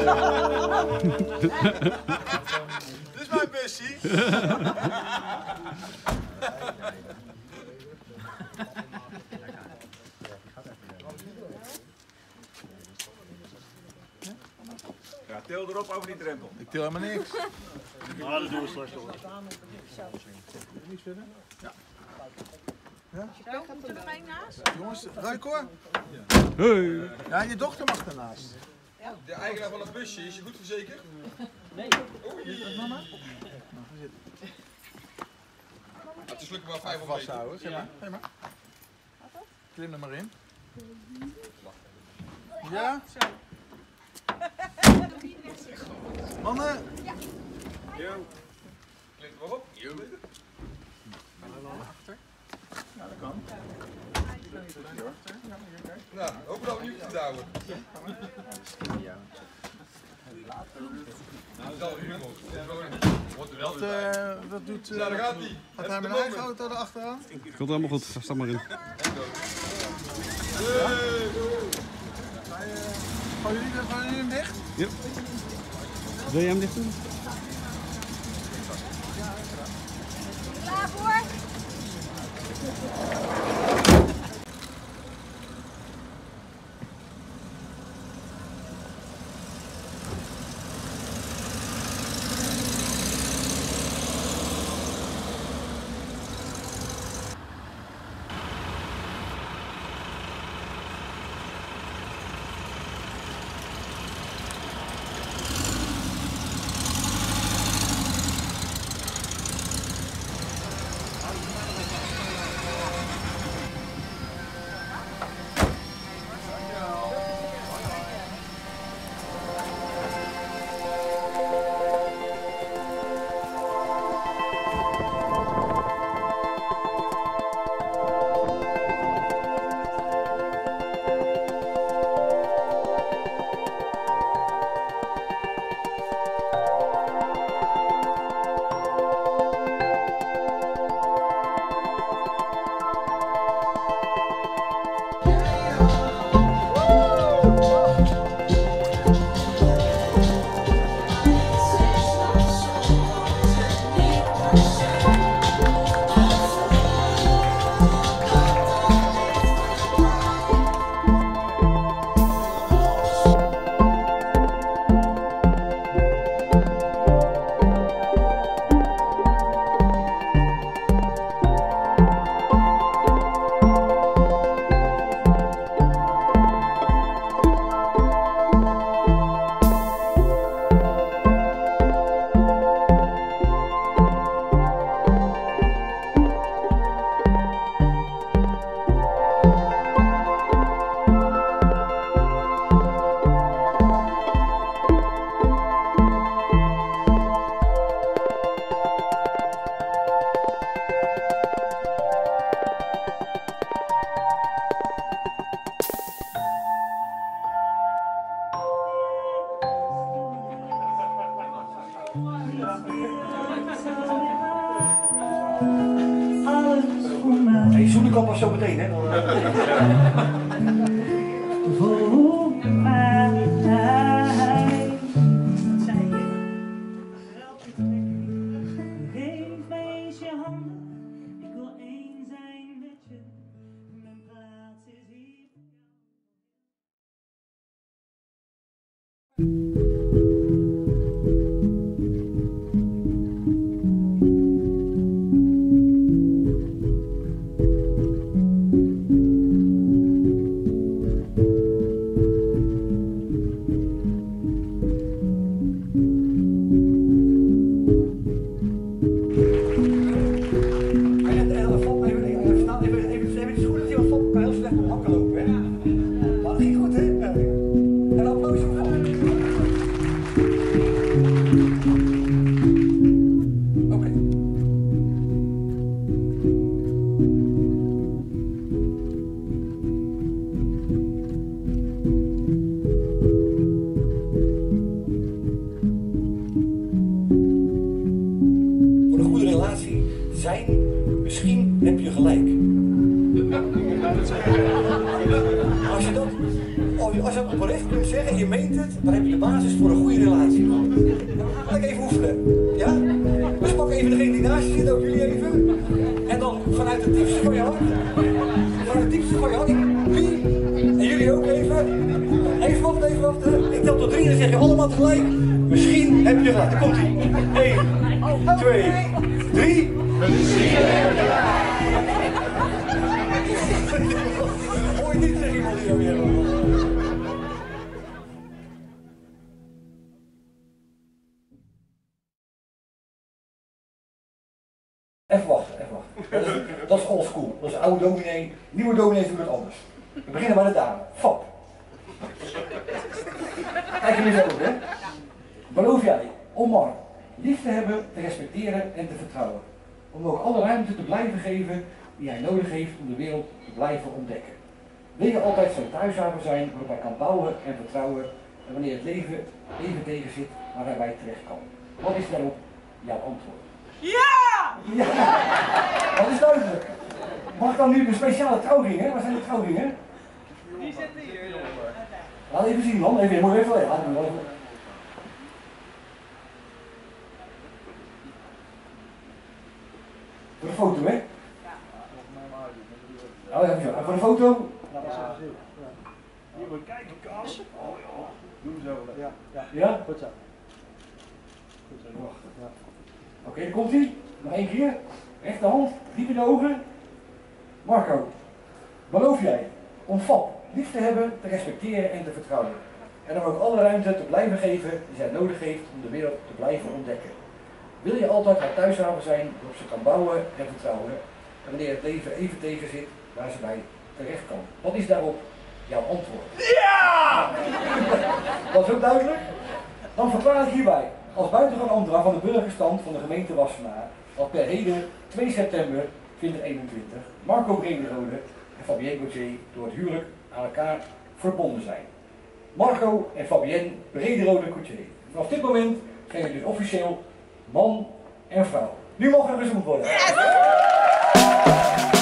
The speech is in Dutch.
Dit is mijn busje. Ja, til erop over die drempel. Ik til helemaal niks. Nou, dat doen we straks wel. Niet verder? Ja. Ja? Daar komt er nog één naast. Jongens, ruik hoor. Hey. Ja, je dochter mag ernaast. De eigenaar van het busje, is je goed verzekerd? Nee. Oei. Mama? Het is gelukkig wel 500 meter. Vasthouden, zeg maar. Zeg maar. Klim er maar in. Ja? Mannen? Jo. Klim er maar op. Jo. Ja, dat kan. Nou, hoop dat we niet te houden. Wat doet... Nou, daar gaat hij. Gaat hij met een eigen auto erachteraan? Komt helemaal goed, sta maar in. Gaan jullie hem dicht? Ja. Wil jij hem dicht doen? Klaar voor? Hey, zoek ik op zo meteen, hè? Voor mij. Geef mij eens je handen, ik wil één zijn met je. Mijn plaats is hier. Even die schoenen die wat valt, kan heel slecht op hakken lopen, hè? Maar dat ging goed, hè? En dan applaus voor vol. Oké. Voor een goede relatie zijn, misschien heb je gelijk. Als je dat, oh als je het oprecht kunt zeggen en je meent het, dan heb je de basis voor een goede relatie. Laat ik even oefenen. Ja? Dus pak even degene die naast je zit, ook jullie even. En dan vanuit het diepste van je hart. Vanuit het diepste van je hart. Wie? En jullie ook even. Even wachten, even wachten. Ik tel tot 3 en dan zeg je allemaal tegelijk. Misschien heb je gelijk. Daar komt ie. 1, 2, 3. Hoor je niet, zeg iemand hier weer. Even wachten, even wachten. Dat is old school. Dat is oude dominee. Nieuwe dominees doen het anders. We beginnen bij de dame. Fab. Kijk jullie zo, hè? Beloof jij om maar lief te hebben, te respecteren en te vertrouwen. Om ook alle ruimte te blijven geven die hij nodig heeft om de wereld te blijven ontdekken. Wil je altijd zijn thuishaven zijn waarop hij kan bouwen en vertrouwen en wanneer het leven even tegen zit waar hij bij terecht kan. Wat is daarop jouw antwoord? Ja! Ja, dat is duidelijk. Mag dan nu de speciale trouwringen? Waar zijn de trouwringen? Die zitten hier. Laat even zien man, even, je moet even laten. Voor de foto, hè? Ja. Oh, even zo. En voor de foto? Hier moet kijken, Kas. Doe hem zo. Ja? Goed zo. Wacht. Oké, daar komt hij. Nog één keer. Rechterhand, diep in de ogen. Marco, beloof jij om Fab lief te hebben, te respecteren en te vertrouwen. En hem ook alle ruimte te blijven geven die zij nodig heeft om de wereld te blijven ontdekken. Wil je altijd haar thuishaven zijn waarop ze kan bouwen en vertrouwen. En wanneer het leven even tegen zit waar ze bij terecht kan. Wat is daarop jouw antwoord? Ja! Dat is ook duidelijk. Dan verklaar ik hierbij als buitengewoon ambtenaar van de burgerstand van de gemeente Wassenaar dat per heden 2 september 2021 Marco Brederode en Fabienne Gauthier door het huwelijk aan elkaar verbonden zijn. Marco en Fabienne Brederode Gauthier. Vanaf dit moment zijn jullie dus officieel man en vrouw. Nu mag er gezoend worden. Yes!